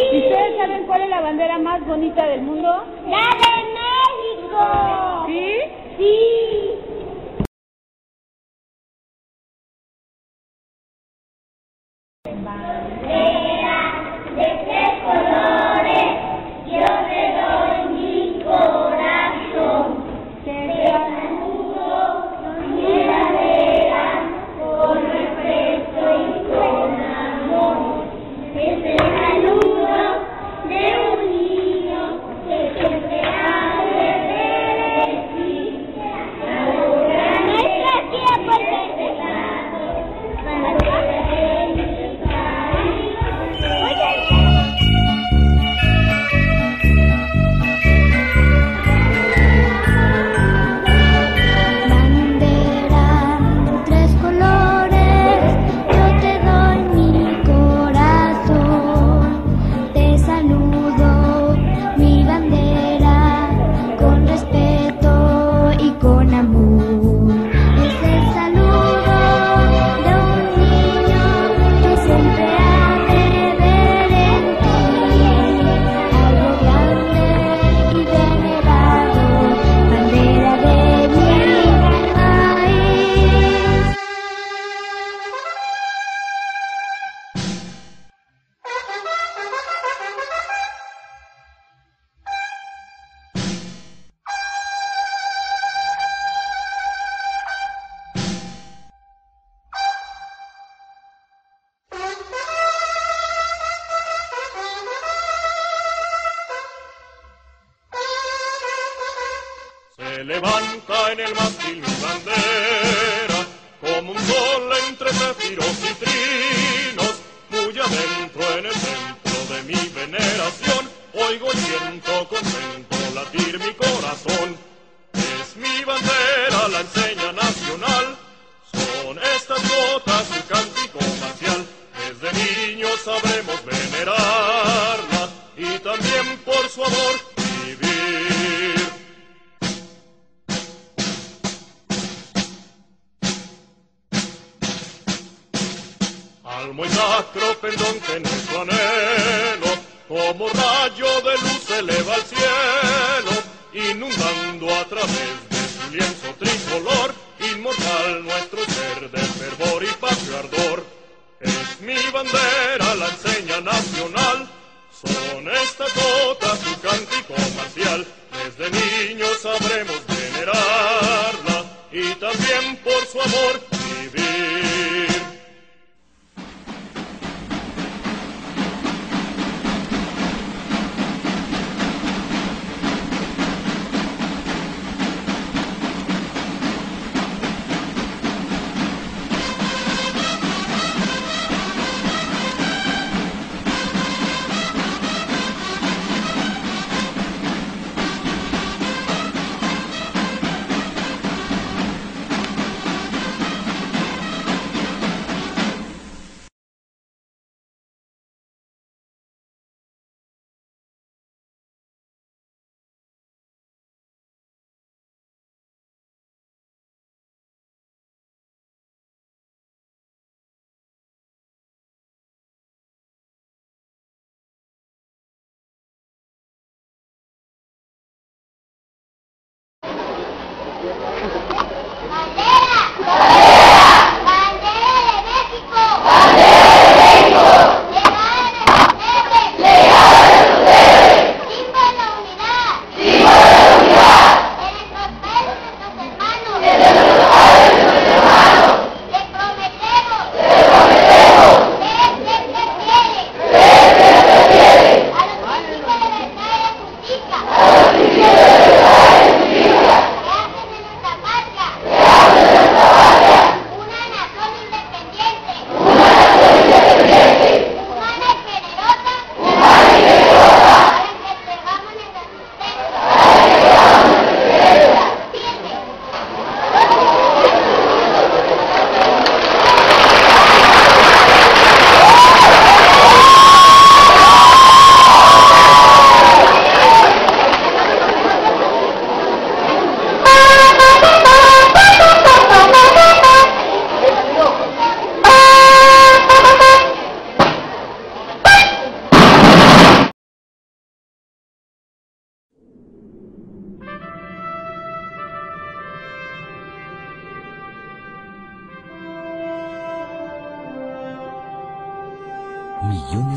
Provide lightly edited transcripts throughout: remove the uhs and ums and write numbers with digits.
¿Y ustedes saben cuál es la bandera más bonita del mundo? ¡La de México! ¿Sí? Sí. Bandera de 3 colores, yo te doy mi corazón. Te saludo, mi bandera, con respeto y con amor. Es el saludo de un niño que siempre ha de decir. Nuestra tía por este lado. Se levanta en el mástil mi bandera, como un sol entre céfiros y trinos, muy adentro en el centro de mi veneración, oigo y siento contento latir mi corazón. Es mi bandera, la enseña nacional, son estas notas su cántico marcial, desde niños sabremos venerarla, y también por su amor vivir. Al muy sacro pendón que nuestro anhelo, como rayo de luz se eleva al cielo, inundando a través de su lienzo tricolor, inmortal nuestro ser de fervor y patrio ardor. Es mi bandera, la enseña nacional, son estas notas su cántico marcial, desde niños sabremos venerarla, y también por su amor vivir.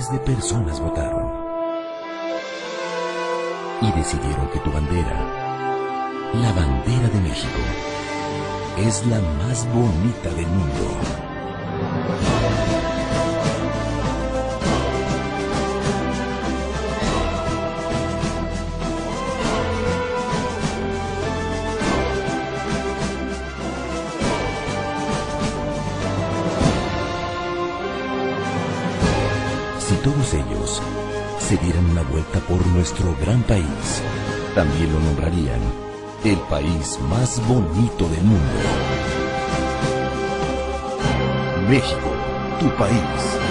millones de personas votaron y decidieron que tu bandera, la bandera de México, es la más bonita del mundo. Si todos ellos se dieran una vuelta por nuestro gran país, también lo nombrarían el país más bonito del mundo. México, tu país.